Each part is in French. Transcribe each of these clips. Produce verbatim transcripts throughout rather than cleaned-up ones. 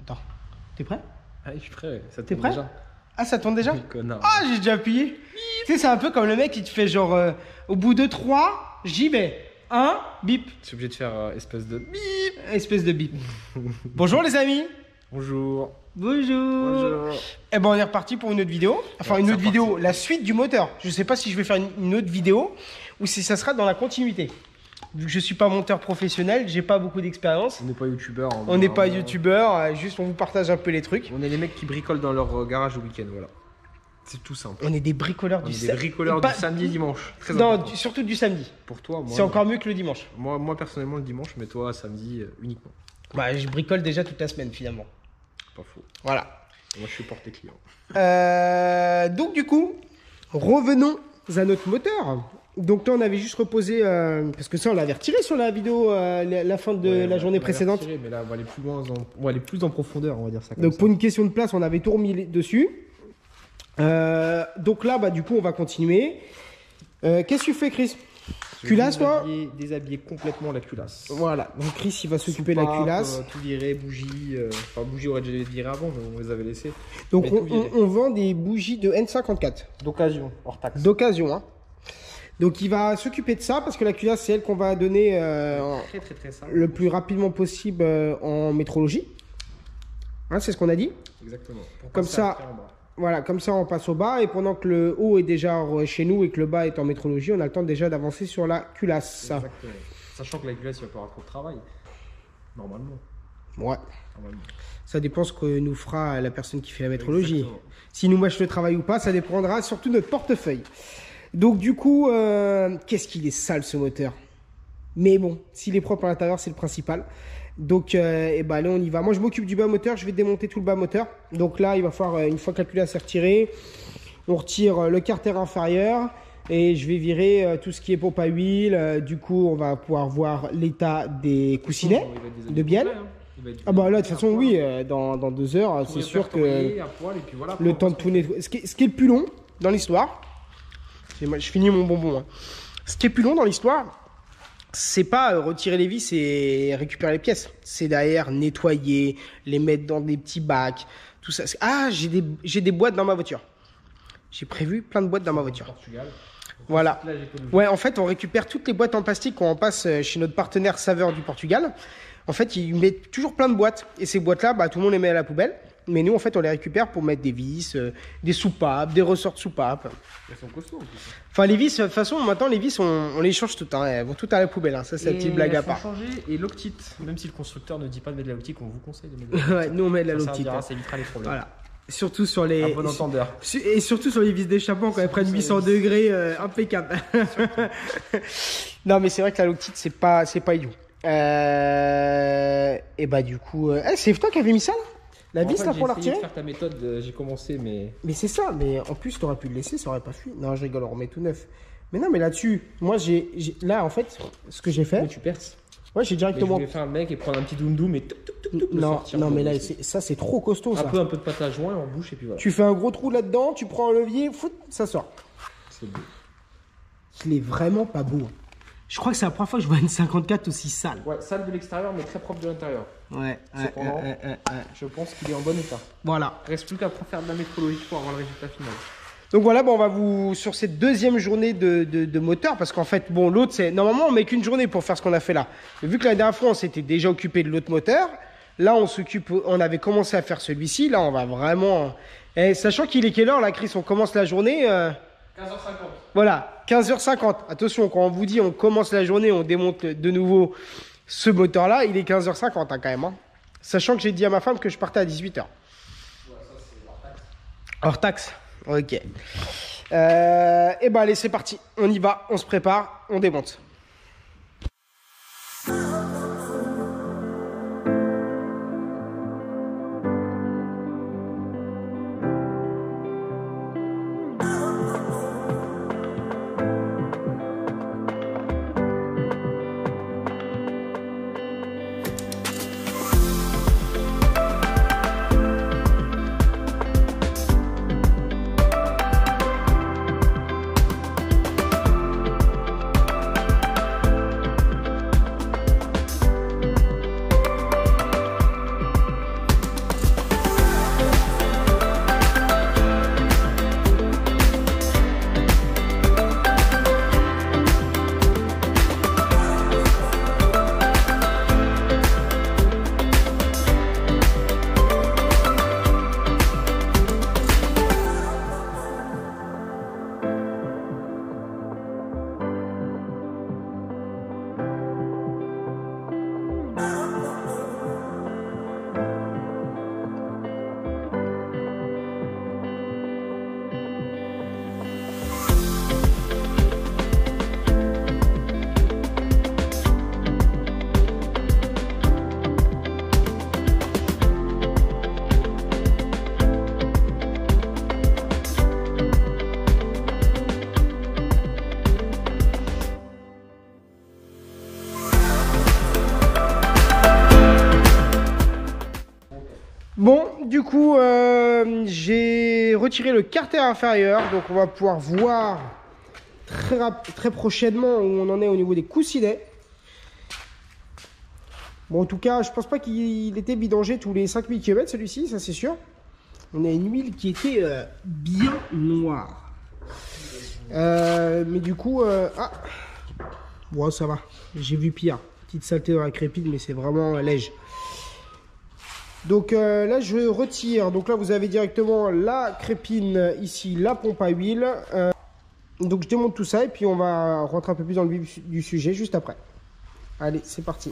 Attends, t'es prêt? Ah, je suis prêt. Ça T'es tourne prêt? déjà. Ah, ça tourne déjà? Connard. Ah, j'ai déjà appuyé. Tu sais, c'est un peu comme le mec qui te fait genre, euh, au bout de trois, j'y vais. un, bip. Je suis obligé de faire euh, espèce de bip. Espèce de bip. Bonjour les amis. Bonjour. Bonjour. Bonjour. Eh ben on est reparti pour une autre vidéo. Enfin Ouais, une c'est autre reparti. vidéo, la suite du moteur. Je sais pas si je vais faire une, une autre vidéo ou si ça sera dans la continuité. Vu que je suis pas monteur professionnel, j'ai pas beaucoup d'expérience. On n'est pas youtubeur. On n'est pas youtubeur, euh, juste on vous partage un peu les trucs. On est les mecs qui bricolent dans leur euh, garage au week-end, voilà. C'est tout simple. On est des bricoleurs On du est des sa- bricoleurs pas- du samedi et dimanche. Très Non, important. du- surtout du samedi. Pour toi, moi. C'est encore mieux que le dimanche. Moi, moi, personnellement, le dimanche, mais toi, samedi euh, uniquement. Bah, je bricole déjà toute la semaine finalement. Pas faux. Voilà. Moi, je supporte les clients. Euh, donc du coup, revenons à notre moteur. Donc là, on avait juste reposé, euh, parce que ça, on l'avait retiré sur la vidéo, euh, la, la fin de Ouais, la on journée va précédente. retirer, mais là, on va aller plus loin en, on va aller plus en profondeur, on va dire ça comme Donc ça. pour une question de place, on avait tout remis dessus. Euh, donc là, bah, du coup, on va continuer. Euh, Qu'est-ce que tu fais, Chris? Je vais Culasse, toi? déshabiller- Déshabiller complètement la culasse. Voilà, donc Chris, il va s'occuper de la Soupape, culasse. euh, tout virer, bougie. euh, Enfin, bougie, on aurait déjà viré avant, mais on les avait laissés. Donc mais on, tout virer. on- on vend des bougies de N cinquante-quatre. D'occasion, hors taxe. D'occasion, hein. Donc il va s'occuper de ça parce que la culasse, c'est elle qu'on va donner euh, en- Très, très, très simple. le plus rapidement possible euh, en métrologie. Hein, c'est ce qu'on a dit. Exactement. Pour Comme passer ça- après en bas. Voilà, comme ça on passe au bas et pendant que le haut est déjà chez nous et que le bas est en métrologie, on a le temps déjà d'avancer sur la culasse. Exactement. Sachant que la culasse, il va pas avoir trop de travail. Normalement. Ouais, Normalement. ça dépend ce que nous fera la personne qui fait la métrologie. Exactement. Si nous mâche le travail ou pas, ça dépendra surtout de notre portefeuille. Donc du coup, euh, qu'est-ce qu'il est sale ce moteur. Mais bon, s'il est propre à l'intérieur, c'est le principal. Donc, euh, et ben allez, on y va. Moi, je m'occupe du bas moteur. Je vais démonter tout le bas moteur. Donc là, il va falloir, euh, une fois que la culasse est retirée, on retire euh, le carter inférieur et je vais virer euh, tout ce qui est pompe à huile. Euh, du coup, on va pouvoir voir l'état des coussinets Il va être de déshabillé bielle. complet, hein. Il va être Ah bah là, de toute à façon, poil. oui, euh, dans, dans deux heures, Tout c'est sûr que répertorié, à poil, et puis voilà, le après, temps on de va tout se nettoyer. Ce qui, est- ce qui est le plus long dans l'histoire, c'est- moi, je finis mon bonbon. hein. Ce qui est plus long dans l'histoire, c'est pas euh, retirer les vis et récupérer les pièces. C'est derrière nettoyer, les mettre dans des petits bacs, tout ça. C'est- Ah, j'ai des, j'ai des boîtes dans ma voiture. J'ai prévu plein de boîtes dans ma voiture. Portugal. Voilà. Là, j'ai connu. Ouais, en fait, on récupère toutes les boîtes en plastique qu'on passe euh, chez notre partenaire Saveur du Portugal. En fait, ils mettent toujours plein de boîtes. Et ces boîtes-là, bah, tout le monde les met à la poubelle. Mais nous, en fait, on les récupère pour mettre des vis, euh, des soupapes, des ressorts de soupapes. Elles sont costauds en plus. Enfin, les vis, de toute façon, maintenant, les vis, on, on les change toutes. Hein. Elles vont toutes à la poubelle. Hein. Ça, c'est la petite blague à part. Changer et l'octite. Même si le constructeur ne dit pas de mettre de la octite, on vous conseille de mettre de la Ouais, nous, on met de la Ça loctite. servira, hein. ça évitera les problèmes. Voilà. Surtout sur les. Un bon entendeur. Su- Et surtout sur les vis d'échappement quand elles prennent huit cents degrés, euh, impeccable. Non, mais c'est vrai que la loctite, c'est pas, c'est pas idiot. Euh... Et bah, du coup, euh... eh, c'est toi qui avais mis ça là La En vis fait, là j'ai pour la essayé de retirer. faire ta méthode, euh, j'ai commencé, mais Mais c'est ça, mais en plus, t'aurais pu le laisser, ça aurait pas fui. Non, je rigole, on remet tout neuf. Mais non, mais là-dessus, moi, j'ai. j'ai- Là, en fait, ce que j'ai mais fait, tu perces. ouais, j'ai Mais je directement. voulais faire un mec et prendre un petit doum et tout, tout, tout, tout, le Non, sortir non, pour mais là, bosser. c'est- ça, c'est trop costaud, un ça. peu un peu de pâte à joint en bouche et puis voilà. Tu fais un gros trou là-dedans, tu prends un levier, fout, ça sort. C'est beau. Il est vraiment pas beau. Je crois que c'est la première fois que je vois une cinquante-quatre aussi sale. Ouais, sale de l'extérieur mais très propre de l'intérieur. Ouais, ouais, Cependant, ouais, ouais, ouais, ouais. Je pense qu'il est en bon état. Voilà. Reste plus qu'à faire de la métrologie pour avoir le résultat final. Donc voilà, bon, on va vous sur cette deuxième journée de, de, de moteur, parce qu'en fait, bon, l'autre, c'est normalement on met qu'une journée pour faire ce qu'on a fait là. Mais vu que la dernière fois on s'était déjà occupé de l'autre moteur, là on s'occupe, on avait commencé à faire celui-ci, là on va vraiment. Et sachant qu'il est quelle heure là, Chris? On commence la journée. Euh... quinze heures cinquante. Voilà, quinze heures cinquante. Attention, quand on vous dit on commence la journée, on démonte de nouveau ce moteur-là, il est quinze heures cinquante hein, quand même. Hein. Sachant que j'ai dit à ma femme que je partais à dix-huit heures. Ouais, ça c'est hors taxe. Hors taxe. Ok. Euh, et ben allez, c'est parti. On y va, on se prépare, on démonte. Bon, du coup, euh, j'ai retiré le carter inférieur, donc on va pouvoir voir très, très prochainement où on en est au niveau des coussinets. Bon, en tout cas, je pense pas qu'il était bidangé tous les cinq mille kilomètres, celui-ci, ça c'est sûr. On a une huile qui était euh, bien noire. Euh, mais du coup, euh, ah, bon, ça va. J'ai vu pire. Petite saleté dans la crépine, mais c'est vraiment euh, léger. Donc euh, là, je retire. Donc là, vous avez directement la crépine ici, la pompe à huile. Euh, donc je démonte tout ça et puis on va rentrer un peu plus dans le vif du sujet juste après. Allez, c'est parti.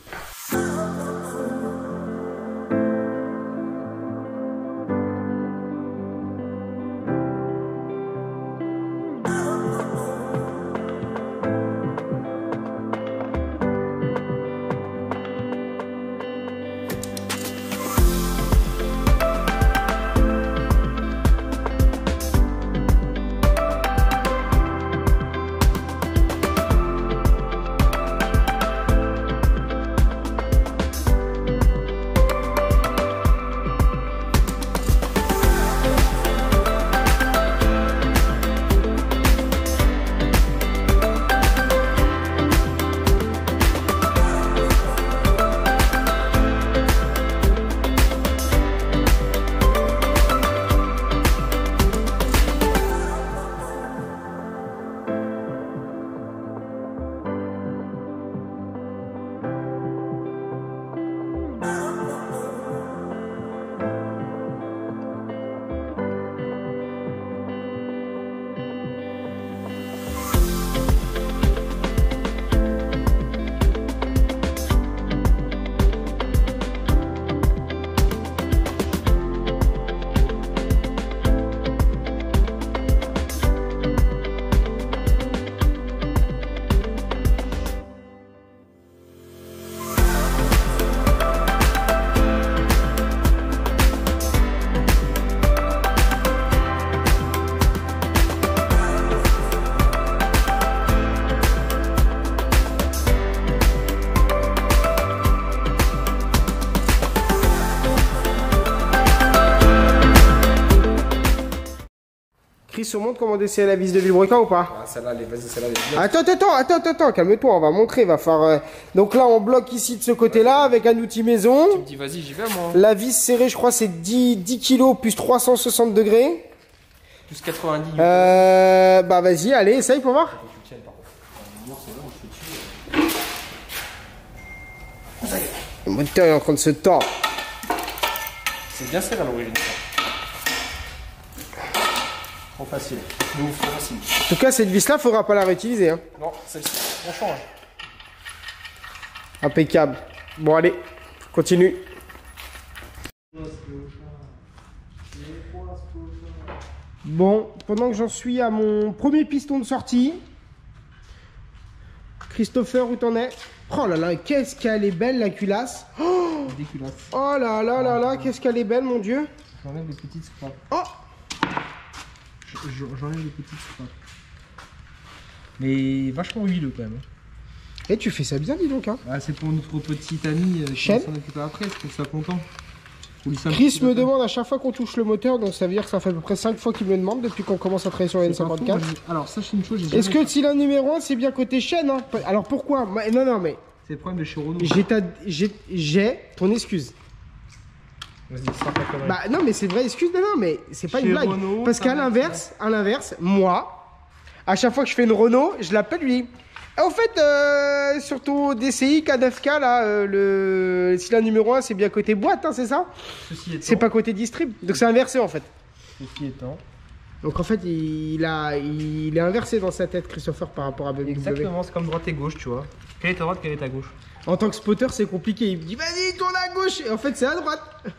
Chris, on montre comment desserrer la vis de vilebrequin ou pas? Ah, celle-là, vas-y, celle-là, elle est Attends, attends, attends, attends, attends, calme-toi, on va montrer, va faire... Euh... Donc là, on bloque ici de ce côté-là avec un outil maison. Tu me dis, vas-y, j'y vais, moi. La vis serrée, je crois, c'est dix, dix kilos plus trois cent soixante degrés. Plus quatre-vingt-dix. Euh... Bah vas-y, allez, essaye pour voir. Le moteur est en train de se tordre. C'est bien serré à l'origine. Trop facile. De ouf, trop facile. En tout cas, cette vis-là, faudra pas la réutiliser. Hein. Non, celle-ci, on change. Impeccable. Bon, allez, continue. Bon, pendant que j'en suis à mon premier piston de sortie, Christopher, où t'en es? Oh là là, qu'est-ce qu'elle est belle la culasse. Oh, oh là là là là, qu'est-ce qu'elle est belle, mon Dieu. J'enlève les petites scraps. Oh, J'enlève les petites scraps. Mais vachement huileux quand même. et tu fais ça bien, dis donc. Hein. Ah, c'est pour notre petite amie euh, qui Chêne. va s'en occuper après, je trouve ça content. Chris me demande à chaque fois qu'on touche le moteur, donc ça veut dire que ça fait à peu près cinq fois qu'il me le demande depuis qu'on commence à travailler sur la N cinquante-quatre. Alors, sache une chose, j'ai Est-ce que le cylindre numéro un c'est bien côté chaîne hein? Alors pourquoi? Non, non, mais. C'est le problème de chez Renault. J'ai ton excuse. Vas-y, ça fait quand même. Bah non, mais c'est une vraie excuse, non, non, mais c'est pas Chez une blague. Renault, Parce qu'à l'inverse, à l'inverse, moi, à chaque fois que je fais une Renault, je l'appelle lui. En fait, euh, sur ton D C I K neuf K, là, euh, le... le cylindre numéro un, c'est bien côté boîte, hein, c'est ça? C'est pas côté distrib. Donc c'est inversé en fait. Ceci étant. Donc en fait, il, a, il est inversé dans sa tête, Christopher, par rapport à B M W. Exactement, c'est comme droite et gauche, tu vois. Quelle est ta droite, quelle est ta gauche? En tant que spotter, c'est compliqué. Il me dit, vas-y, tourne à gauche. Et en fait, c'est à droite.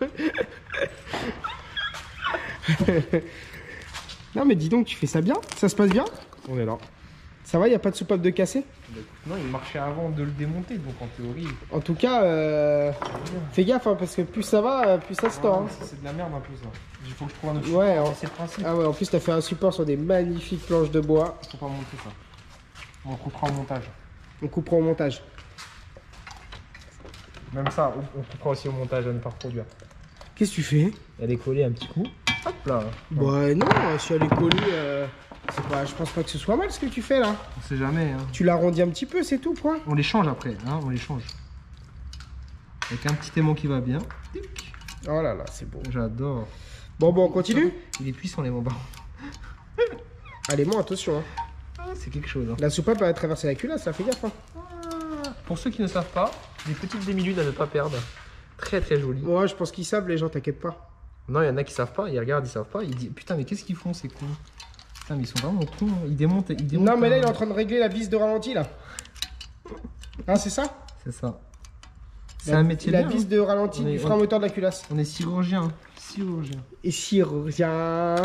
Non, mais dis donc, tu fais ça bien? Ça se passe bien? On est là. Ça va, il n'y a pas de soupape de cassé? Non, il marchait avant de le démonter, donc en théorie. En tout cas, euh, fais gaffe, hein, parce que plus ça va, plus ça se tord. Ouais, Hein. c'est de la merde un peu ça. Il faut que je trouve un autre Ouais, support, hein. c'est le principe. Ah ouais, en plus, t'as fait un support sur des magnifiques planches de bois. Faut pas monter ça. On coupera au montage. On coupera au montage. Même ça, on, on coupera aussi au montage à ne pas reproduire. Qu'est-ce que tu fais? Elle est collée un petit coup. Hop là. Bah non, si elle est collée, euh, c'est pas, je pense pas que ce soit mal ce que tu fais là. On sait jamais. Hein. Tu l'arrondis un petit peu, c'est tout, point. On les change après, hein, on les change. Avec un petit aimant qui va bien. Oh là là, c'est beau. J'adore. Bon, bon, on continue. Il est puissant les mots. Allez, moi, attention. Hein. Ah, c'est quelque chose. Hein. La soupape va traverser la culasse, ça fait gaffe. Hein. Ah, pour ceux qui ne savent pas, des petites demi-lunes à ne pas perdre. Très très joli. Ouais, je pense qu'ils savent, les gens, t'inquiète pas. Non, il y en a qui savent pas, ils regardent, ils savent pas. Ils disent putain, mais qu'est-ce qu'ils font ces cons? Putain, mais ils sont vraiment cons. Hein. Ils démontent, ils démontent. Non, mais là, il est en train de régler la vis de ralenti là. Hein, c'est ça? C'est ça. C'est un métier La bien, vis hein. de ralenti On est- du frein on- moteur de la culasse. On est chirurgien. Chirurgien. Et chirurgien.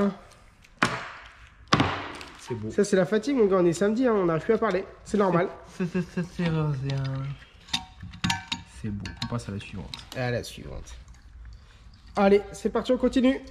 C'est beau. Ça, c'est la fatigue, mon gars. On est samedi, hein, on n'arrive plus à parler. C'est normal. C'est c'est- c'est chirurgien. C'est beau. On passe à la suivante. À la suivante. Allez, c'est parti, on continue.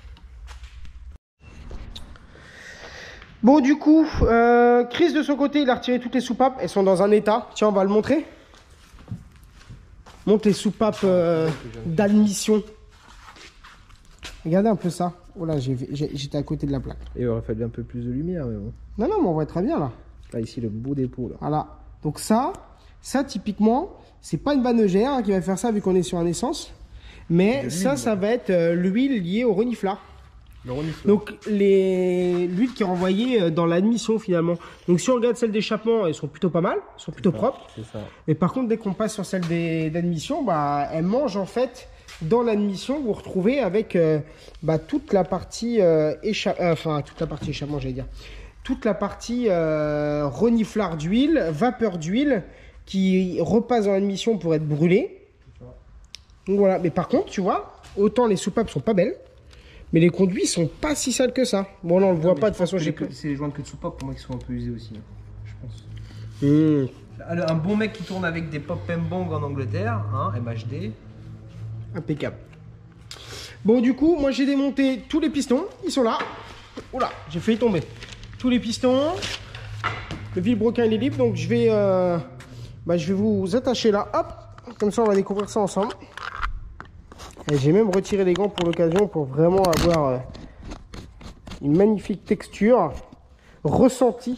Bon, du coup, euh, Chris, de son côté, il a retiré toutes les soupapes. Elles sont dans un état. Tiens, on va le montrer. Montre les soupapes euh, d'admission. Regardez un peu ça. Oh là, j'ai- j'ai- j'étais à côté de la plaque. Il aurait fallu un peu plus de lumière, mais bon. Non, non, mais on voit très bien là. Là, ici, le beau dépôt. Là. Voilà. Donc ça, ça typiquement, c'est pas une banegère hein, qui va faire ça vu qu'on est sur un essence. Mais ça, ça va être euh, l'huile liée au reniflard. Le renifleur. Donc les l'huile qui est renvoyée euh, dans l'admission finalement. Donc si on regarde celle d'échappement, elles sont plutôt pas mal, elles sont plutôt propres. C'est ça. Mais par contre, dès qu'on passe sur celle des- d'admission, bah, elles mangent en fait dans l'admission. Vous retrouvez avec euh, bah, toute la partie euh, écha- euh, enfin toute la partie échappement, j'allais dire, toute la partie euh, reniflard d'huile, vapeur d'huile qui repasse dans l'admission pour être brûlée. Donc voilà. Mais par contre, tu vois, autant les soupapes sont pas belles, mais les conduits sont pas si sales que ça. Bon, là on le voit Non, pas mais de je toute façon. pense que J'ai les- que. C'est les joints de queue de soupape pour moi qui sont un peu usés aussi. hein, Je pense. Mmh. Un bon mec qui tourne avec des pop and bang en Angleterre, hein, M H D. Impeccable. Bon, du coup, moi j'ai démonté tous les pistons. Ils sont là. Oula, j'ai failli tomber. Tous les pistons. Le vilebrequin il est libre, donc je vais, euh, bah, je vais vous attacher là. Hop, comme ça on va découvrir ça ensemble. Et j'ai même retiré les gants pour l'occasion pour vraiment avoir euh, une magnifique texture ressentie.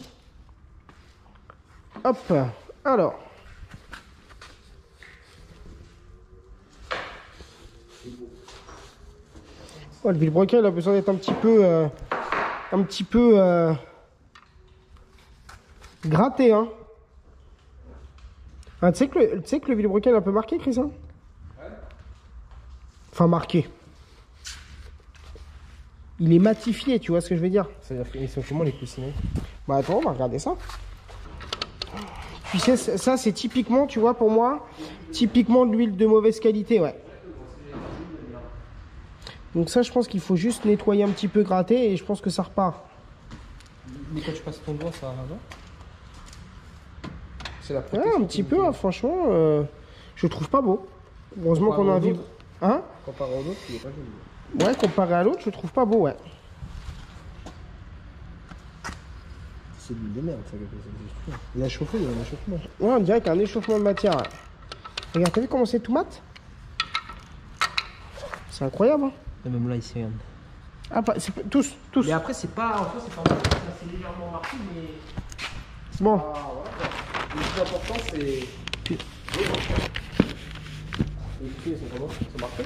Hop, alors. Oh, le vilebrequin il a besoin d'être un petit peu euh, un petit peu euh, gratté hein. Ah, tu sais que le, tu sais que le vilebrequin il est un peu marqué, Chris hein. Enfin marqué. Il est matifié, tu vois ce que je veux dire. C'est-à-dire qu'ils sont comment les coussinets? Bah attends, on va regarder ça. Tu sais, ça c'est typiquement, tu vois, pour moi, typiquement de l'huile de mauvaise qualité, ouais. Donc ça, je pense qu'il faut juste nettoyer un petit peu, gratter, et je pense que ça repart. Mais quand tu passes ton doigt, ça va, non? C'est la Ouais, protection. un petit peu, hein, franchement, euh, je trouve pas beau. Heureusement Comparé qu'on a un aux vibre. autres. Hein? Comparé aux autres, il est pas joli. Ouais, comparé à l'autre, je trouve pas beau, ouais. C'est de l'huile de merde, ça, quelque chose. Il a chauffé, il y a un échauffement. Ouais, on dirait qu'il y a un échauffement de matière. Ouais. Regarde, t'as vu comment c'est tout mat? C'est incroyable, hein? Et même là, ici, regarde. Ah, pas- c'est- tous, tous. Mais après, c'est pas. En fait, c'est pas mal. C'est légèrement marqué, mais. Bon. Ah, voilà. Le plus important, c'est. Les pieds, c'est comment? C'est marqué?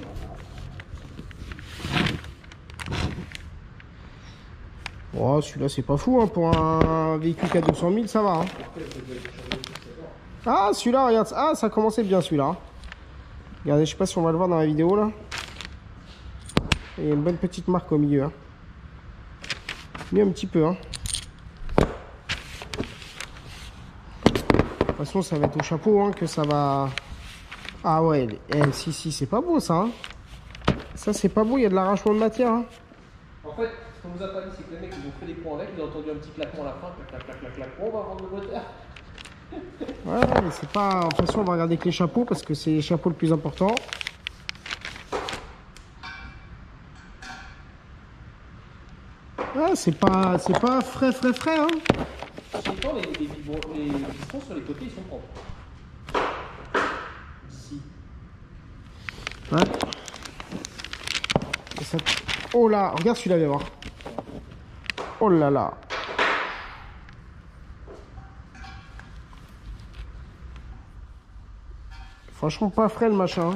Oh, celui-là, c'est pas fou, hein. Pour un véhicule qui a deux cent mille, ça va, hein. Ah, celui-là, regarde. Ah, ça commençait bien, celui-là. hein. Regardez, je sais pas si on va le voir dans la vidéo, là. Il y a une bonne petite marque au milieu, hein. Mais un petit peu, hein. De toute façon, ça va être au chapeau, hein, que ça va... Ah ouais, eh, si, si, c'est pas beau, ça, hein. Ça, c'est pas beau, il y a de l'arrachement de matière, hein. En fait, ce qu'on nous a pas dit, c'est que les mecs, ils ont fait des points avec, ils ont entendu un petit claquement à la fin, clac, clac, clac, clac, on va vendre le moteur. Ouais, mais c'est pas... De toute façon, on va regarder que les chapeaux, parce que c'est les chapeaux le plus important. Ouais, c'est pas... C'est pas frais, frais, frais, hein. Pourtant, les, les, vibro- les pistons sur les côtés, ils sont propres. Ici. Ouais. Ça... Oh là, regarde celui-là, viens voir. Oh là là. Franchement, pas frais le machin.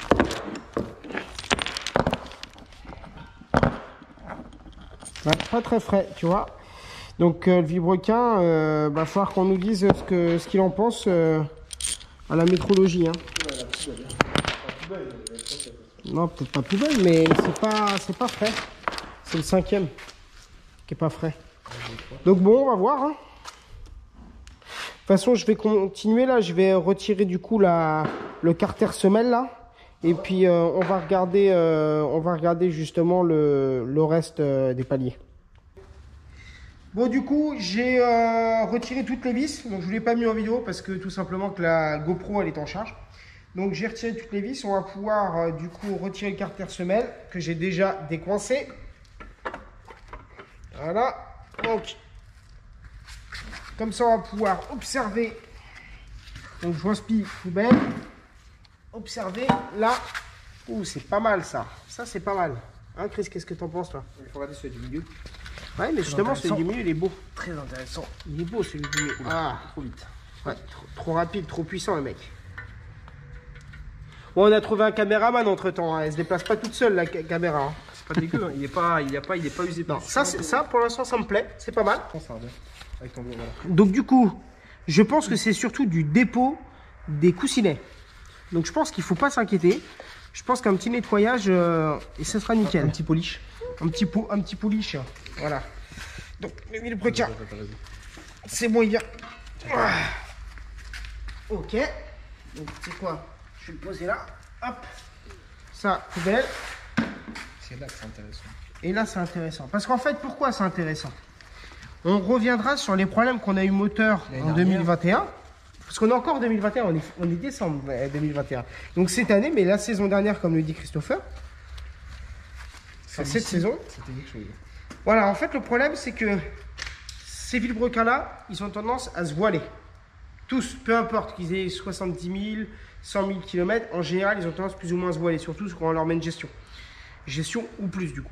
Ouais, pas très frais, tu vois. Donc euh, le vibrequin, euh, va falloir qu'on nous dise ce que ce qu'il en pense euh, à la métrologie. Hein. Non, peut-être pas poubelle, mais c'est pas c'est pas frais. C'est le cinquième qui est pas frais. Donc bon, on va voir. Hein. De toute façon, je vais continuer là. Je vais retirer du coup la le carter semelle là. Et puis euh, on va regarder, euh, on va regarder justement le, le reste euh, des paliers. Bon, du coup, j'ai euh, retiré toutes les vis. Donc je ne vous l'ai pas mis en vidéo parce que tout simplement que la GoPro elle est en charge. Donc j'ai retiré toutes les vis. On va pouvoir euh, du coup retirer le carter semelle que j'ai déjà décoincé. Voilà. Donc comme ça, on va pouvoir observer. Donc je gaspille poubelle. Observez là. Ouh, c'est pas mal ça. Ça, c'est pas mal. Hein, Chris, qu'est-ce que t'en penses, toi? Il faut regarder celui du milieu. Ouais, mais justement, celui du milieu, il est beau. Très intéressant. Il est beau, celui du milieu. Ah, trop vite. Ouais, trop, trop rapide, trop puissant, le mec. Bon, on a trouvé un caméraman entre temps. Hein. Elle se déplace pas toute seule, la ca caméra. Hein. C'est pas dégueu. Hein. Il est pas, il est pas, il est pas usé. Non, ça, ça, pour l'instant, ça me plaît. C'est pas mal. Avec ton... voilà. Donc, du coup, je pense que c'est surtout du dépôt des coussinets. Donc je pense qu'il ne faut pas s'inquiéter. Je pense qu'un petit nettoyage euh, et ça sera nickel. Un petit polish. Un petit, po un petit polish. Voilà. Donc le vibrequin. C'est bon, il vient. Ah. Ok. Donc c'est quoi? Je vais le poser là. Hop. Ça, poubelle. C'est là que c'est intéressant. Et là c'est intéressant. Parce qu'en fait, pourquoi c'est intéressant? On reviendra sur les problèmes qu'on a eu moteur en deux mille vingt et un. Parce qu'on est encore en deux mille vingt et un, on est, on est décembre deux mille vingt et un. Donc cette année, mais la saison dernière, comme le dit Christopher, cette ici, saison, c'était quelque chose. Voilà, en fait, le problème, c'est que ces vilebrequins-là, ils ont tendance à se voiler. Tous, peu importe qu'ils aient soixante-dix mille, cent mille kilomètres, en général, ils ont tendance plus ou moins à se voiler, surtout quand on leur met une gestion. Gestion ou plus, du coup.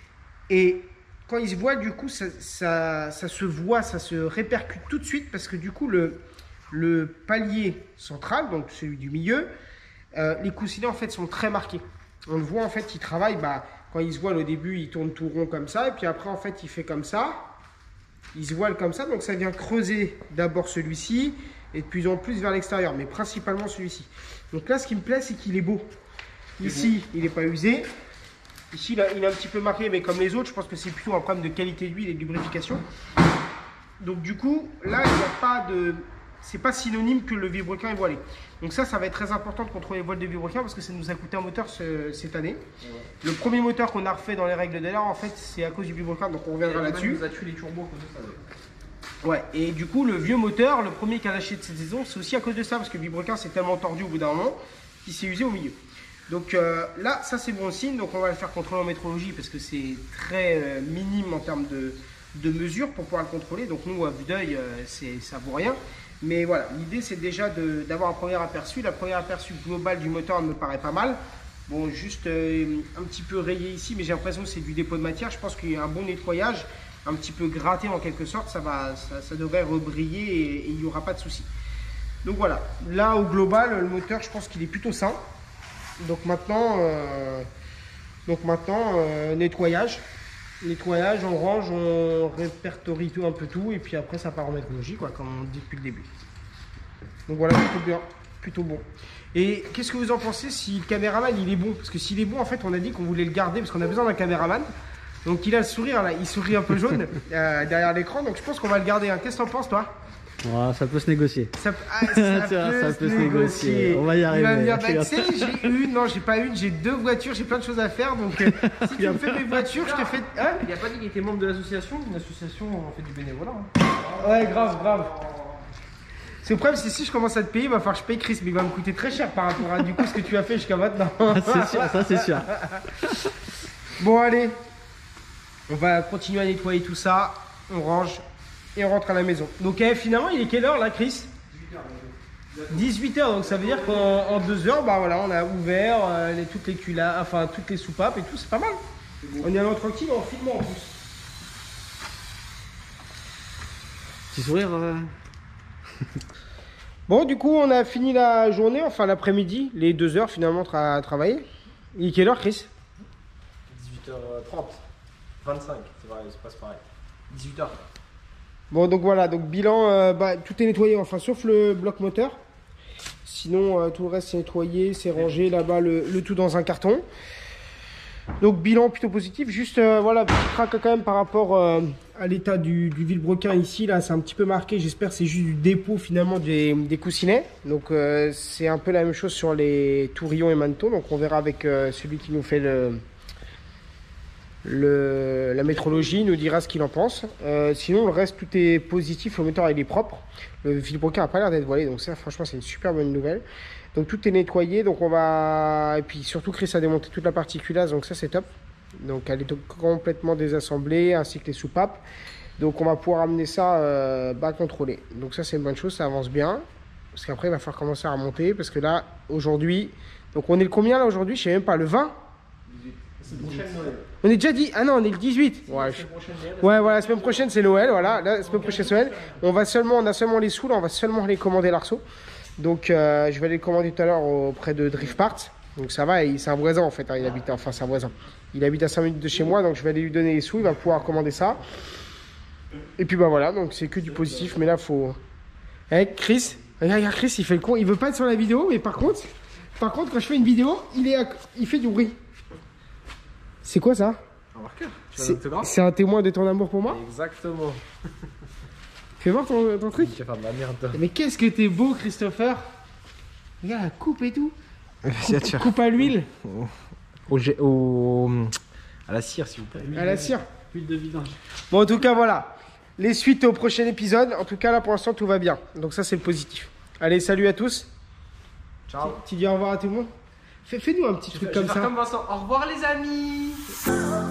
Et quand ils se voilent, du coup, ça, ça, ça se voit, ça se répercute tout de suite, parce que du coup, le... Le palier central, donc celui du milieu, euh, les coussinets en fait sont très marqués. On le voit en fait, il travaille, bah, quand il se voile au début, il tourne tout rond comme ça, et puis après en fait, il fait comme ça, il se voile comme ça, donc ça vient creuser d'abord celui-ci, et de plus en plus vers l'extérieur, mais principalement celui-ci. Donc là, ce qui me plaît, c'est qu'il est beau. Ici, il n'est pas usé. Ici, il, a, il est un petit peu marqué, mais comme les autres, je pense que c'est plutôt un problème de qualité d'huile et de lubrification. Donc du coup, là, il n'y a pas de... C'est pas synonyme que le vibrequin est voilé. Donc ça, ça va être très important de contrôler les voiles de vibrequin parce que ça nous a coûté un moteur ce, cette année. Ouais. Le premier moteur qu'on a refait dans les règles de l'art, en fait, c'est à cause du vibrequin, donc on reviendra là-dessus. Il nous a tué les turbos à cause de ça. Ouais, et du coup, le vieux moteur, le premier qui a lâché de cette saison, c'est aussi à cause de ça parce que le vibrequin s'est tellement tordu au bout d'un moment qu'il s'est usé au milieu. Donc euh, là, ça c'est bon signe, donc on va le faire contrôler en métrologie parce que c'est très euh, minime en termes de, de mesures pour pouvoir le contrôler. Donc nous, à vue d'œil, euh, ça vaut rien. Mais voilà, l'idée c'est déjà d'avoir un premier aperçu. La première aperçu global du moteur me paraît pas mal. Bon, juste euh, un petit peu rayé ici, mais j'ai l'impression que c'est du dépôt de matière. Je pense qu'il y a un bon nettoyage, un petit peu gratté en quelque sorte, ça, va, ça, ça devrait rebriller et, et il n'y aura pas de souci. Donc voilà, là au global, le moteur, je pense qu'il est plutôt sain. Donc maintenant, euh, donc maintenant euh, nettoyage. Nettoyage, on range, on répertorie tout un peu tout et puis après ça part en métrologie quoi, comme on dit depuis le début. Donc voilà, plutôt bien, plutôt bon. Et qu'est-ce que vous en pensez si le caméraman il est bon? Parce que s'il est bon, en fait on a dit qu'on voulait le garder parce qu'on a besoin d'un caméraman. Donc il a le sourire là, il sourit un peu jaune euh, derrière l'écran, donc je pense qu'on va le garder. Hein. Qu'est-ce que t'en penses toi? Oh, ça peut se négocier. Ça, ah, ça, ça, peut, ça se peut se négocier. négocier. On va y arriver. Il va me dire, bah, tu sais, j'ai une, non, j'ai pas une, j'ai deux voitures, j'ai plein de choses à faire. Donc, euh, si tu me fais mes voitures, je te fais. Hein? Il a pas dit qu'il était membre de l'association. Une association, on fait du bénévolat. Hein. Ouais, grave, grave. C'est le problème, c'est si je commence à te payer, il va falloir que je paye Chris, mais il va me coûter très cher par rapport à du coup ce que tu as fait jusqu'à maintenant. C'est sûr, ça c'est sûr. Bon, allez, on va continuer à nettoyer tout ça. On range et on rentre à la maison. Donc, eh, finalement, il est quelle heure là, Chris? dix-huit heures, donc ça veut dire qu'en en deux heures, bah voilà, on a ouvert euh, les, toutes les culas, enfin toutes les soupapes et tout, c'est pas mal. On est allé tranquille en filmant en plus. Petit sourire. euh. Bon, du coup, on a fini la journée, enfin l'après-midi, les deux heures finalement à travailler. Il est quelle heure, Chris? dix-huit heures trente. vingt-cinq, c'est vrai, c'est pas pareil. dix-huit heures. Bon, donc voilà, donc bilan, euh, bah, tout est nettoyé, enfin sauf le bloc moteur. Sinon, euh, tout le reste c'est nettoyé, c'est rangé là-bas, le, le tout dans un carton. Donc bilan plutôt positif, juste euh, voilà, petit crack quand même par rapport euh, à l'état du, du vilebrequin ici, là c'est un petit peu marqué, j'espère que c'est juste du dépôt finalement des, des coussinets. Donc euh, c'est un peu la même chose sur les tourillons et manteaux, donc on verra avec euh, celui qui nous fait le, le, la métrologie, il nous dira ce qu'il en pense. Euh, sinon le reste tout est positif, le moteur il est propre, le vilebrequin n'a pas l'air d'être voilé, donc ça franchement c'est une super bonne nouvelle. Donc tout est nettoyé, donc on va... Et puis surtout Chris a démonté toute la partie culasse, donc ça c'est top. Donc elle est complètement désassemblée, ainsi que les soupapes. Donc on va pouvoir amener ça euh, bas contrôlé. Donc ça c'est une bonne chose, ça avance bien. Parce qu'après il va falloir commencer à remonter, parce que là, aujourd'hui... Donc on est le combien là aujourd'hui? Je sais même pas, le vingt? C'est prochaine Noël. On est déjà dit... Ah non, on est le dix-huit. Ouais, je... ouais voilà, la semaine prochaine c'est Noël, voilà. La semaine prochaine c'est Noël. On va seulement, on a seulement les sous, là on va seulement aller commander l'arceau. Donc euh, je vais aller le commander tout à l'heure auprès de Drift Parts. Donc ça va, c'est un voisin en fait, hein, il habite, enfin c'est un voisin. Il habite à cinq minutes de chez moi, donc je vais aller lui donner les sous, il va pouvoir commander ça. Et puis bah voilà, donc c'est que du positif, mais là faut... Eh Chris, regarde, regarde Chris, il fait le con, il veut pas être sur la vidéo, mais par contre, par contre quand je fais une vidéo, il, est à... il fait du bruit. C'est quoi ça? Un marqueur. Tu veux un autographe? C'est un témoin de ton amour pour moi? Exactement. Fais voir ton, ton truc. Tu vas faire de la merde toi. Mais qu'est-ce que t'es beau Christopher. Regarde la coupe et tout. Coupe, coupe à l'huile. Au, au, au, à la cire s'il vous plaît. À la cire. Huile de vidange. Bon en tout cas voilà. Les suites au prochain épisode. En tout cas là pour l'instant tout va bien. Donc ça c'est le positif. Allez salut à tous. Ciao. Tu dis au revoir à tout le monde. Fais-nous un petit truc comme ça. Comme Vincent. Au revoir les amis.